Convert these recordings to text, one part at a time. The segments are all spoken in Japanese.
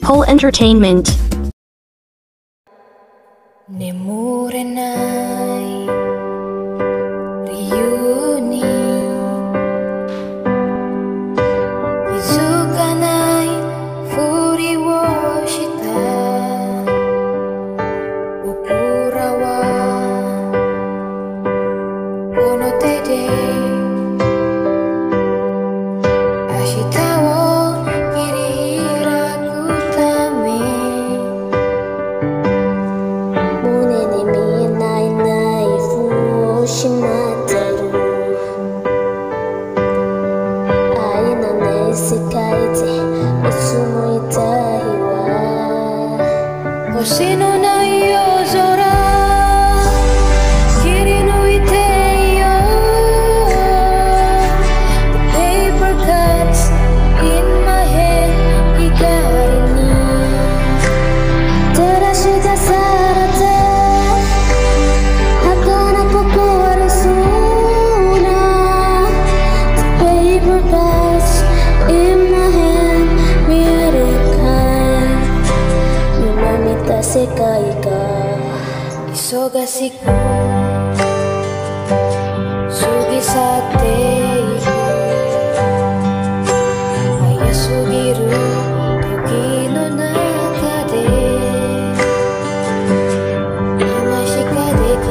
Pole Entertainment. 眠れない理由に気づかないふりをした僕らはこの手で明日を切り開くため胸に見えないナイフをしまってる愛のない世界でいつもいたいわ星のない夜空切り抜いてよ The paper cuts in my head 光に照らし出されて儚く壊れそうな The paper cuts in my head 見えるかい夢見た世界が忙しく過ぎ去っていく早すぎる時の中で今しかでき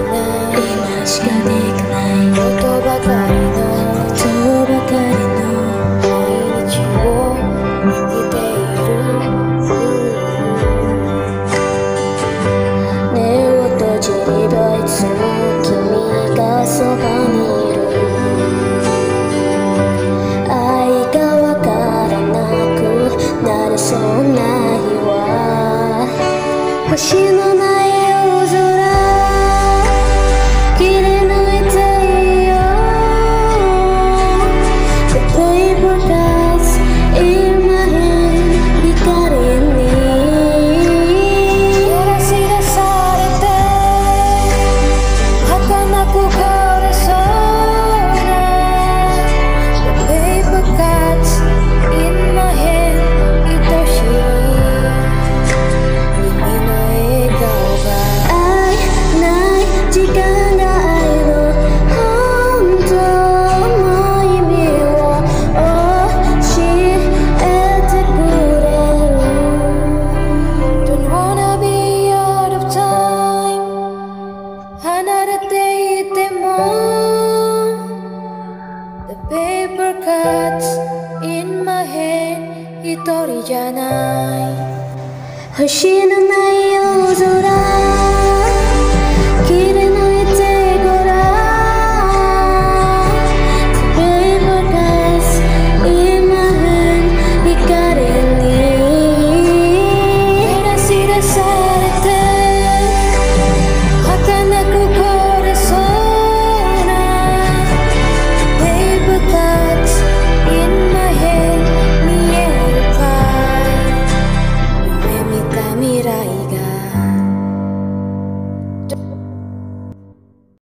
ないことばかりの毎日を生きている目を閉じればいつも君がそばにいる愛がわからなくなりそうな日は星のない夜空切り抜いてよ The paper cuts in my head 光に照らし出されて儚く壊れそうな The paper cuts in my head 愛しい君の笑顔が愛ない時間が愛の本当の意味を教えてくれる Don't wanna be out of time 離れていても The paper cuts in my head 一人じゃない星のない夜空